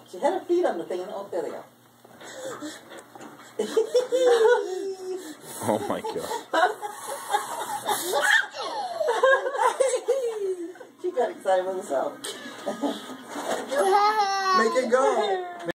She had her feet on the thing. Oh, there they go. Oh my god. She got excited with herself. Make it go.